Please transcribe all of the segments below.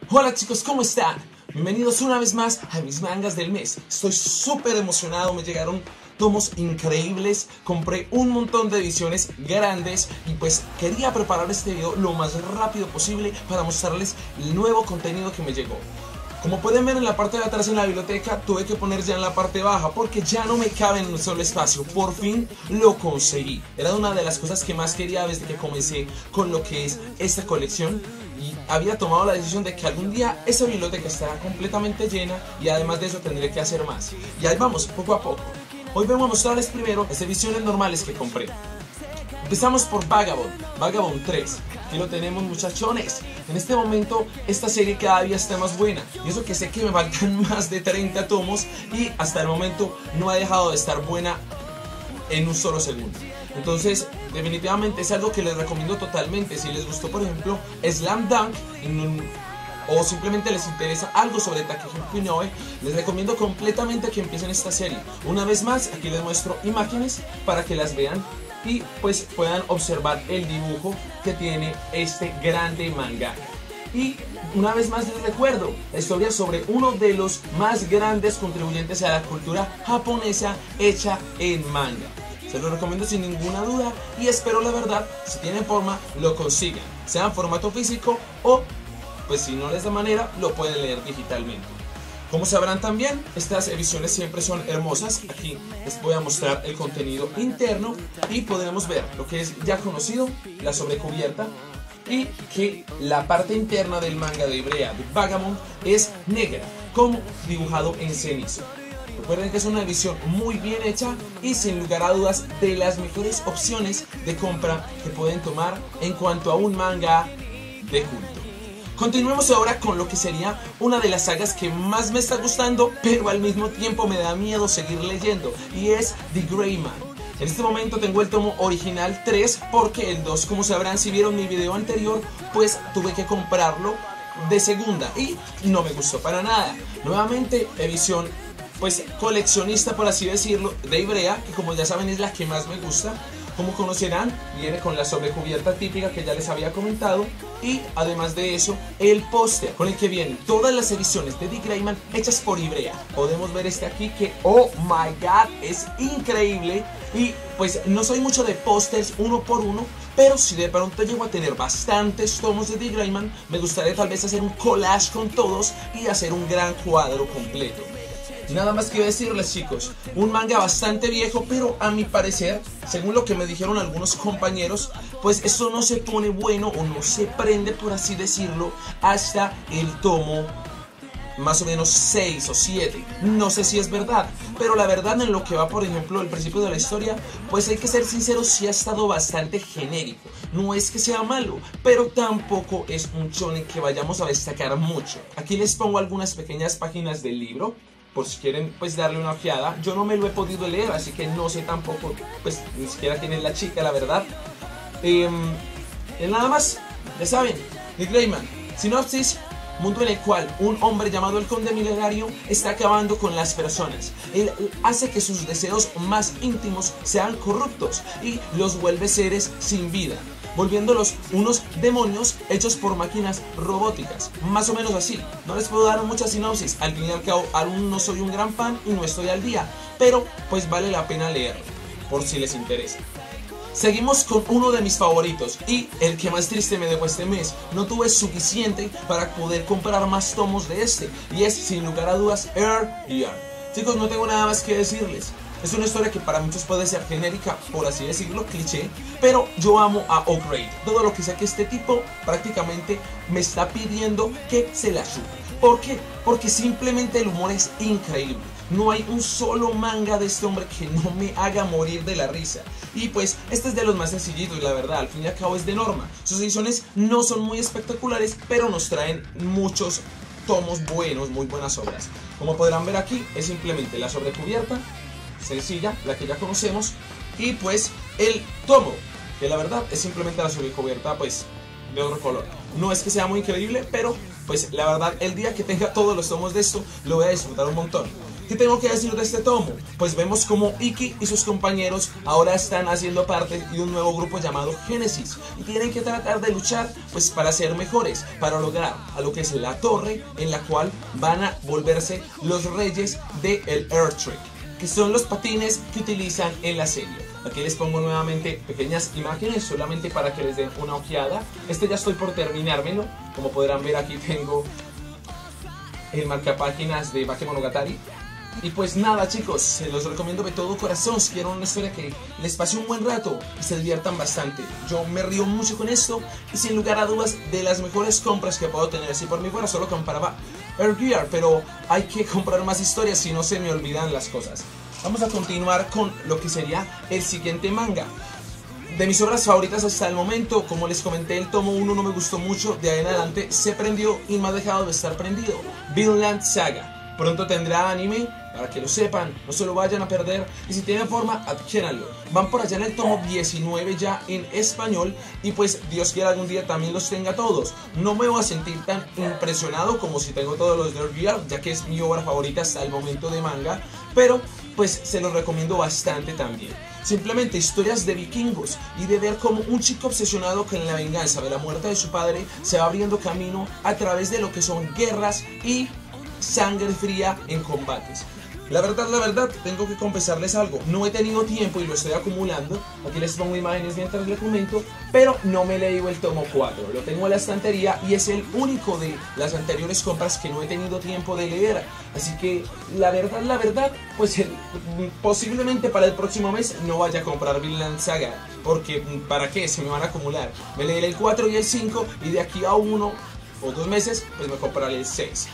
Hola chicos, ¿cómo están? Bienvenidos una vez más a mis mangas del mes. Estoy súper emocionado, me llegaron tomos increíbles, compré un montón de ediciones grandes y pues quería preparar este video lo más rápido posible para mostrarles el nuevo contenido que me llegó. Como pueden ver en la parte de atrás en la biblioteca, tuve que poner ya en la parte baja porque ya no me cabe en un solo espacio. Por fin lo conseguí. Era una de las cosas que más quería desde que comencé con lo que es esta colección. Y había tomado la decisión de que algún día esa biblioteca estará completamente llena y además de eso tendré que hacer más. Y ahí vamos, poco a poco. Hoy vengo a mostrarles primero las ediciones normales que compré. Empezamos por Vagabond 3. Aquí lo tenemos, muchachones. En este momento esta serie cada día está más buena. Y eso que sé que me faltan más de 30 tomos y hasta el momento no ha dejado de estar buena en un solo segundo. Entonces definitivamente es algo que les recomiendo totalmente. Si les gustó por ejemplo Slam Dunk o simplemente les interesa algo sobre Takehiko Inoue, les recomiendo completamente que empiecen esta serie. Una vez más, aquí les muestro imágenes para que las vean y pues puedan observar el dibujo que tiene este grande manga. Y una vez más les recuerdo la historia sobre uno de los más grandes contribuyentes a la cultura japonesa hecha en manga. Se lo recomiendo sin ninguna duda y espero la verdad, si tienen forma, lo consigan, sea en formato físico o pues si no les da manera, lo pueden leer digitalmente. Como sabrán también, estas ediciones siempre son hermosas. Aquí les voy a mostrar el contenido interno y podemos ver lo que es ya conocido, la sobrecubierta, y que la parte interna del manga de Ibrea de Vagabond es negra, como dibujado en cenizo. Recuerden que es una edición muy bien hecha y sin lugar a dudas de las mejores opciones de compra que pueden tomar en cuanto a un manga de culto. Continuemos ahora con lo que sería una de las sagas que más me está gustando, pero al mismo tiempo me da miedo seguir leyendo, y es The Gray Man. En este momento tengo el tomo original 3 porque el 2, como sabrán si vieron mi video anterior, pues tuve que comprarlo de segunda y no me gustó para nada. Nuevamente edición pues coleccionista, por así decirlo, de Ibrea, que como ya saben es la que más me gusta. Como conocerán, viene con la sobrecubierta típica que ya les había comentado y además de eso, el póster con el que vienen todas las ediciones de The Gray Man hechas por Ibrea. Podemos ver este aquí que, oh my god, es increíble. Y pues no soy mucho de pósters uno por uno, pero si de pronto llego a tener bastantes tomos de The Gray Man, me gustaría tal vez hacer un collage con todos y hacer un gran cuadro completo. Nada más que decirles, chicos, un manga bastante viejo, pero a mi parecer, según lo que me dijeron algunos compañeros, pues esto no se pone bueno o no se prende, por así decirlo, hasta el tomo más o menos 6 o 7, no sé si es verdad, pero la verdad en lo que va por ejemplo el principio de la historia, pues hay que ser sinceros, sí ha estado bastante genérico. No es que sea malo, pero tampoco es un shonen que vayamos a destacar mucho. Aquí les pongo algunas pequeñas páginas del libro por si quieren pues darle una ojeada. Yo no me lo he podido leer, así que no sé tampoco, pues ni siquiera quién es la chica, la verdad. Nada más, ya saben, The Gray Man, sinopsis: mundo en el cual un hombre llamado el Conde Milenario está acabando con las personas. Él hace que sus deseos más íntimos sean corruptos y los vuelve seres sin vida, volviéndolos unos demonios hechos por máquinas robóticas. Más o menos así. No les puedo dar mucha sinopsis, al fin y al cabo aún no soy un gran fan y no estoy al día, pero pues vale la pena leerlo, por si les interesa. Seguimos con uno de mis favoritos y el que más triste me dejó este mes. No tuve suficiente para poder comprar más tomos de este, y es sin lugar a dudas Air Yarn. Chicos, no tengo nada más que decirles. Es una historia que para muchos puede ser genérica, por así decirlo, cliché, pero yo amo a O'Grade. Todo lo que sea que este tipo prácticamente me está pidiendo que se la suba. ¿Por qué? Porque simplemente el humor es increíble. No hay un solo manga de este hombre que no me haga morir de la risa. Y pues este es de los más sencillitos, la verdad, al fin y al cabo es de Norma. Sus ediciones no son muy espectaculares, pero nos traen muchos tomos buenos, muy buenas obras. Como podrán ver aquí, es simplemente la sobrecubierta sencilla, la que ya conocemos, y pues el tomo, que la verdad es simplemente la sobrecubierta pues de otro color. No es que sea muy increíble, pero pues la verdad el día que tenga todos los tomos de esto lo voy a disfrutar un montón. ¿Qué tengo que decir de este tomo? Pues vemos como Ikki y sus compañeros ahora están haciendo parte de un nuevo grupo llamado Génesis y tienen que tratar de luchar pues para ser mejores, para lograr a lo que es la torre en la cual van a volverse los reyes del Airtrick, que son los patines que utilizan en la serie. Aquí les pongo nuevamente pequeñas imágenes solamente para que les den una ojeada. Ya estoy por terminármelo. Como podrán ver, aquí tengo el marcapáginas de Bakemonogatari. Y pues nada, chicos, se los recomiendo de todo corazón si quieren una historia que les pase un buen rato y se diviertan bastante. Yo me río mucho con esto y sin lugar a dudas de las mejores compras que puedo tener. Si por mí fuera solo compraba Air Gear, pero hay que comprar más historias si no se me olvidan las cosas. Vamos a continuar con lo que sería el siguiente manga. De mis obras favoritas hasta el momento, como les comenté, el tomo 1 no me gustó mucho, de ahí en adelante se prendió y me ha dejado de estar prendido. Vinland Saga. Pronto tendrá anime, para que lo sepan, no se lo vayan a perder, y si tienen forma, adquiéranlo. Van por allá en el tomo 19 ya en español, y pues Dios quiera algún día también los tenga todos. No me voy a sentir tan impresionado como si tengo todos los de Air Gear, ya que es mi obra favorita hasta el momento de manga, pero pues se los recomiendo bastante también. Simplemente historias de vikingos y de ver cómo un chico obsesionado con la venganza de la muerte de su padre se va abriendo camino a través de lo que son guerras y sangre fría en combates. La verdad, tengo que confesarles algo. No he tenido tiempo y lo estoy acumulando. Aquí les pongo imágenes mientras les comento. Pero no me he leído el tomo 4. Lo tengo en la estantería y es el único de las anteriores compras que no he tenido tiempo de leer. Así que la verdad, pues posiblemente para el próximo mes no vaya a comprar Vinland Saga. Porque ¿para qué? Se me van a acumular. Me leeré el 4 y el 5 y de aquí a 1 o 2 meses pues me compraré el 6.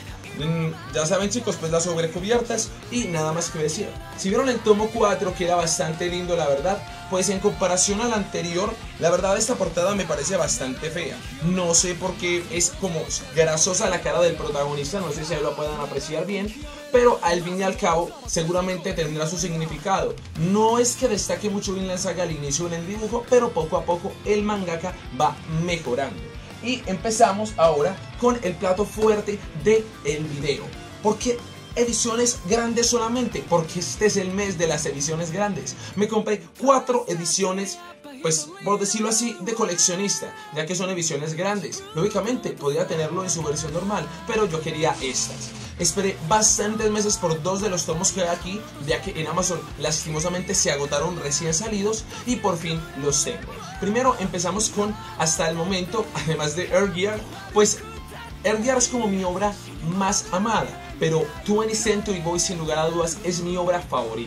Ya saben, chicos, pues las sobrecubiertas y nada más que decir. Si vieron el tomo 4, que era bastante lindo, la verdad, pues en comparación al anterior, la verdad esta portada me parece bastante fea. No sé por qué es como grasosa la cara del protagonista, no sé si lo puedan apreciar bien, pero al fin y al cabo seguramente tendrá su significado. No es que destaque mucho Vinland Saga al inicio en el dibujo, pero poco a poco el mangaka va mejorando. Y empezamos ahora con el plato fuerte del video. ¿Por qué ediciones grandes solamente? Porque este es el mes de las ediciones grandes. Me compré 4 ediciones, pues por decirlo así, de coleccionista, ya que son ediciones grandes. Lógicamente podría tenerlo en su versión normal, pero yo quería estas. Esperé bastantes meses por 2 de los tomos que hay aquí, ya que en Amazon lastimosamente se agotaron recién salidos y por fin los tengo. Primero empezamos con, hasta el momento, además de Air Gear, pues Air Gear es como mi obra más amada, pero 20th Century Boys sin lugar a dudas es mi obra favorita.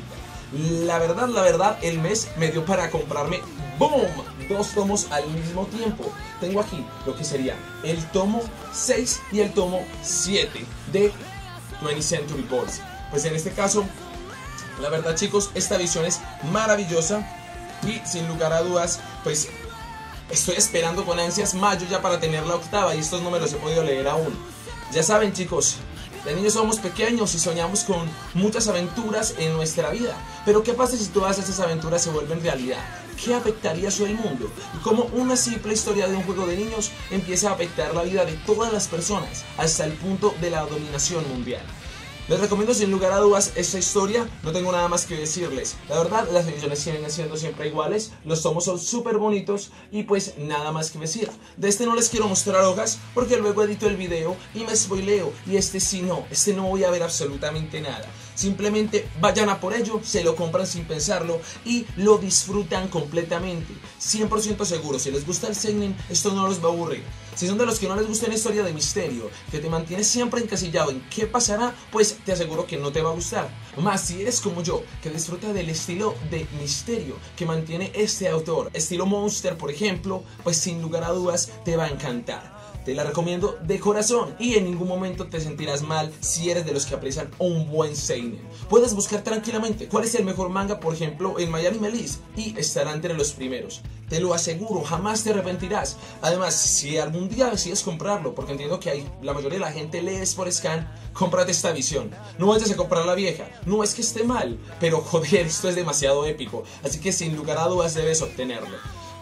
La verdad, el mes me dio para comprarme ¡boom! 2 tomos al mismo tiempo. Tengo aquí lo que sería el tomo 6 y el tomo 7 de 20th Century Boys. Pues en este caso, la verdad, chicos, esta edición es maravillosa y sin lugar a dudas, pues estoy esperando con ansias mayo ya para tener la 8ª y estos no me los he podido leer aún. Ya saben, chicos, de niños somos pequeños y soñamos con muchas aventuras en nuestra vida. Pero ¿qué pasa si todas esas aventuras se vuelven realidad? ¿Qué afectaría eso al mundo? Y cómo una simple historia de un juego de niños empieza a afectar la vida de todas las personas hasta el punto de la dominación mundial. Les recomiendo sin lugar a dudas esta historia, no tengo nada más que decirles. La verdad, las ediciones siguen siendo siempre iguales, los tomos son súper bonitos y pues nada más que decir. De este no les quiero mostrar hojas porque luego edito el video y me spoileo, y este no voy a ver absolutamente nada. Simplemente vayan a por ello, se lo compran sin pensarlo y lo disfrutan completamente. 100% seguro, si les gusta el seinen, esto no los va a aburrir. Si son de los que no les gusta una historia de misterio, que te mantiene siempre encasillado en qué pasará, pues te aseguro que no te va a gustar. Más si eres como yo, que disfruta del estilo de misterio que mantiene este autor, estilo Monster por ejemplo, pues sin lugar a dudas te va a encantar. Te la recomiendo de corazón y en ningún momento te sentirás mal si eres de los que aprecian un buen seinen. Puedes buscar tranquilamente cuál es el mejor manga, por ejemplo, en MyAnimeList, y estará entre los primeros. Te lo aseguro, jamás te arrepentirás. Además, si algún día decides comprarlo, porque entiendo que la mayoría de la gente lee por scan, cómprate esta edición. No vayas a comprar la vieja. No es que esté mal, pero joder, esto es demasiado épico. Así que sin lugar a dudas debes obtenerlo.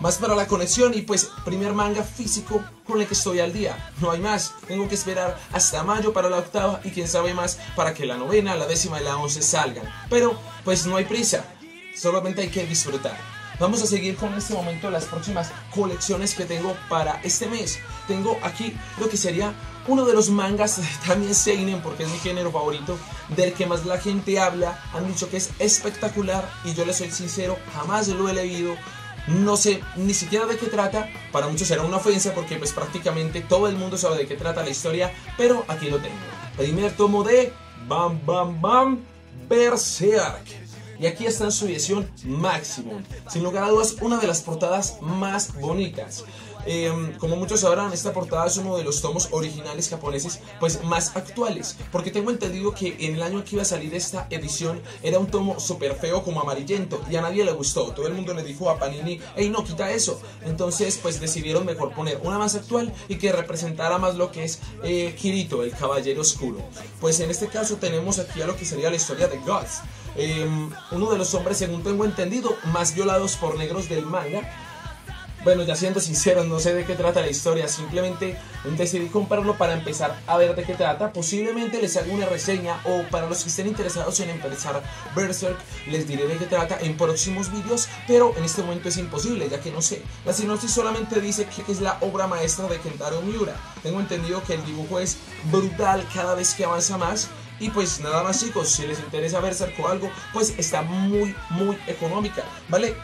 más para la conexión y pues primer manga físico con el que estoy al día. No hay más, tengo que esperar hasta mayo para la octava y quién sabe más para que la novena, la décima y la 11 salgan. Pero pues no hay prisa, solamente hay que disfrutar. Vamos a seguir con este momento las próximas colecciones que tengo para este mes. Tengo aquí lo que sería uno de los mangas, también seinen porque es mi género favorito, del que más la gente habla. Han dicho que es espectacular y yo les soy sincero, jamás lo he leído. No sé ni siquiera de qué trata, para muchos será una ofensa porque pues prácticamente todo el mundo sabe de qué trata la historia, pero aquí lo tengo. Primer tomo de Bam Bam Bam Berserk. Y aquí está en su edición Maximum. Sin lugar a dudas, una de las portadas más bonitas. Como muchos sabrán, esta portada es uno de los tomos originales japoneses pues más actuales, porque tengo entendido que en el año que iba a salir esta edición era un tomo súper feo como amarillento y a nadie le gustó. Todo el mundo le dijo a Panini, hey, no, quita eso. Entonces pues decidieron mejor poner una más actual y que representara más lo que es Kirito, el caballero oscuro. Pues en este caso tenemos aquí a lo que sería la historia de Guts, uno de los hombres, según tengo entendido, más violados por negros del manga. Bueno, ya siendo sincero, no sé de qué trata la historia, simplemente decidí comprarlo para empezar a ver de qué trata. Posiblemente les haga una reseña o para los que estén interesados en empezar Berserk, les diré de qué trata en próximos vídeos, pero en este momento es imposible, ya que no sé. La sinopsis solamente dice que es la obra maestra de Kentaro Miura. Tengo entendido que el dibujo es brutal cada vez que avanza más. Y pues nada más, chicos, si les interesa Berserk o algo, pues está muy económica. Vale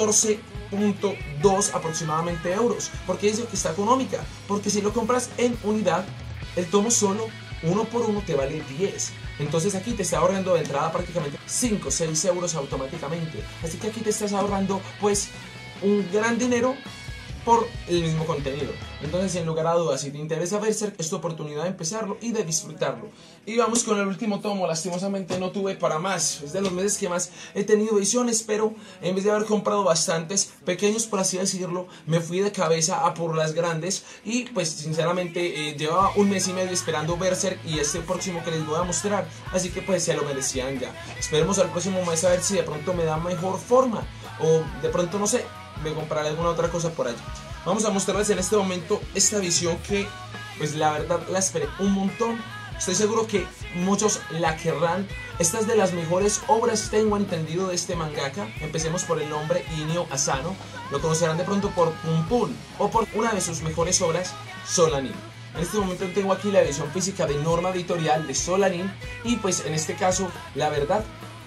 14.2 aproximadamente euros. ¿Por qué dice que está económica? Porque si lo compras en unidad, el tomo solo, uno por uno, te vale 10. Entonces aquí te está ahorrando de entrada prácticamente 5 o 6 euros automáticamente. Así que aquí te estás ahorrando pues un gran dinero por el mismo contenido. Entonces, sin lugar a dudas, si te interesa Berserk, es tu oportunidad de empezarlo y de disfrutarlo. Y vamos con el último tomo. Lastimosamente no tuve para más, es de los meses que más he tenido ediciones, pero en vez de haber comprado bastantes pequeños, por así decirlo, me fui de cabeza a por las grandes. Y pues sinceramente llevaba un mes y medio esperando Berserk y este próximo que les voy a mostrar, así que pues se lo merecían ya. Esperemos al próximo mes a ver si de pronto me da mejor forma o de pronto, no sé, me compraré alguna otra cosa por allí. Vamos a mostrarles en este momento esta visión que pues la verdad la esperé un montón. Estoy seguro que muchos la querrán. Esta es de las mejores obras, tengo entendido, de este mangaka. Empecemos por el nombre, Inio Asano. Lo conocerán de pronto por Pum Pum o por una de sus mejores obras, Solanin. En este momento tengo aquí la edición física de Norma Editorial de Solanin. Y pues en este caso, la verdad,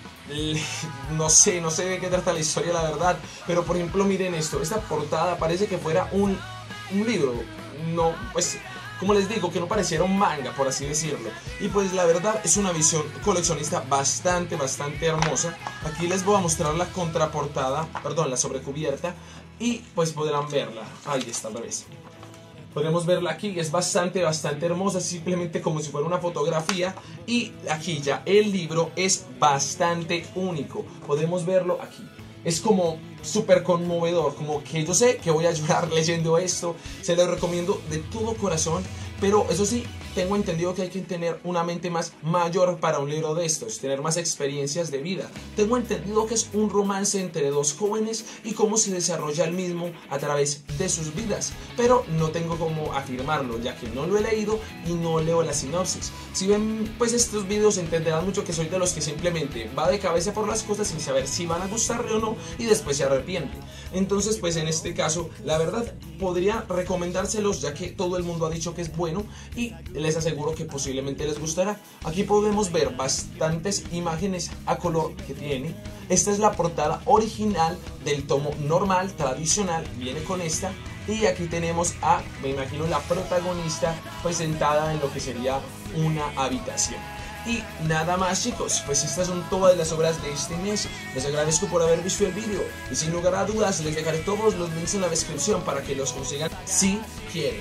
no sé de qué trata la historia, la verdad, pero por ejemplo miren esto, esta portada parece que fuera un libro, no, pues como les digo, que no pareciera un manga, por así decirlo. Y pues la verdad es una visión coleccionista bastante hermosa. Aquí les voy a mostrar la contraportada, perdón, la sobrecubierta, y pues podrán verla. Ahí está, al revés. Podemos verla aquí, es bastante hermosa, simplemente como si fuera una fotografía. Y aquí ya el libro es bastante único, podemos verlo aquí. Es como súper conmovedor, como que yo sé que voy a llorar leyendo esto. Se lo recomiendo de todo corazón, pero eso sí, tengo entendido que hay que tener una mente más mayor para un libro de estos, tener más experiencias de vida. Tengo entendido que es un romance entre dos jóvenes y cómo se desarrolla el mismo a través de sus vidas, pero no tengo cómo afirmarlo, ya que no lo he leído y no leo la sinopsis. Si ven pues estos videos entenderán mucho que soy de los que simplemente va de cabeza por las cosas sin saber si van a gustarle o no y después se arrepiente. Entonces pues en este caso la verdad podría recomendárselos, ya que todo el mundo ha dicho que es bueno y les aseguro que posiblemente les gustará. Aquí podemos ver bastantes imágenes a color que tiene. Esta es la portada original del tomo normal, tradicional, viene con esta. Y aquí tenemos a, me imagino, la protagonista pues sentada en lo que sería una habitación. Y nada más, chicos, pues estas son todas las obras de este mes. Les agradezco por haber visto el vídeo y sin lugar a dudas les dejaré todos los links en la descripción para que los consigan si quieren.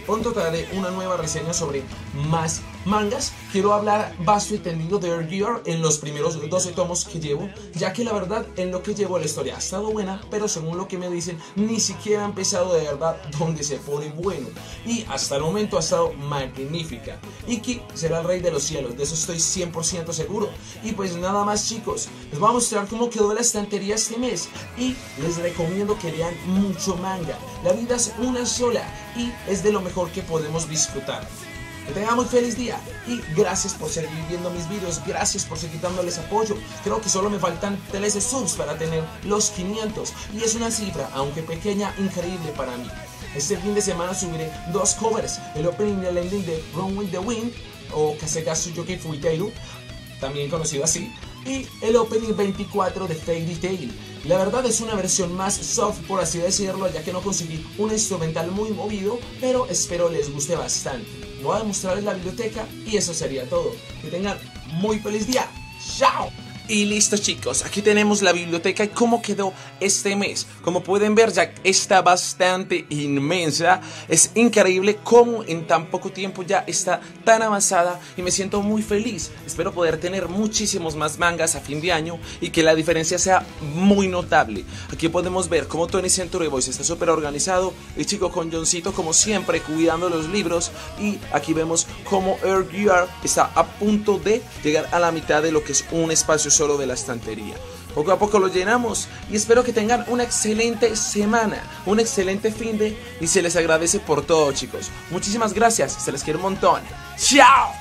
pronto traeré una nueva reseña sobre más mangas. Quiero hablar vasto y tendido de Air Gear en los primeros 12 tomos que llevo, ya que la verdad en lo que llevo la historia ha estado buena, pero según lo que me dicen ni siquiera ha empezado de verdad donde se pone bueno, y hasta el momento ha estado magnífica. Iki será el rey de los cielos, de eso estoy 100% seguro. Y pues nada más, chicos, les voy a mostrar cómo quedó la estantería este mes y les recomiendo que lean mucho manga. La vida es una sola y es de lo mejor que podemos disfrutar. Que tengan muy feliz día y gracias por seguir viendo mis videos, gracias por seguir dándoles apoyo. Creo que solo me faltan 13 subs para tener los 500 y es una cifra, aunque pequeña, increíble para mí. Este fin de semana subiré 2 covers, el opening y el ending de Run with the Wind o Kasegatsu Yokai Fuiteiru, también conocido así, y el opening 24 de Fairy Tail. La verdad es una versión más soft, por así decirlo, ya que no conseguí un instrumental muy movido, pero espero les guste bastante. Voy a mostrarles la biblioteca y eso sería todo. Que tengan muy feliz día. ¡Chao! Y listo, chicos, aquí tenemos la biblioteca y cómo quedó este mes. Como pueden ver, ya está bastante inmensa. Es increíble cómo en tan poco tiempo ya está tan avanzada y me siento muy feliz. Espero poder tener muchísimos más mangas a fin de año y que la diferencia sea muy notable. Aquí podemos ver cómo Tony Century Boys está súper organizado, el chico con Johncito como siempre cuidando los libros, y aquí vemos cómo Air Gear está a punto de llegar a la mitad de lo que es un espacio solo de la estantería. Poco a poco lo llenamos y espero que tengan una excelente semana, un excelente fin de, y se les agradece por todo, chicos. Muchísimas gracias, se les quiere un montón. ¡Chao!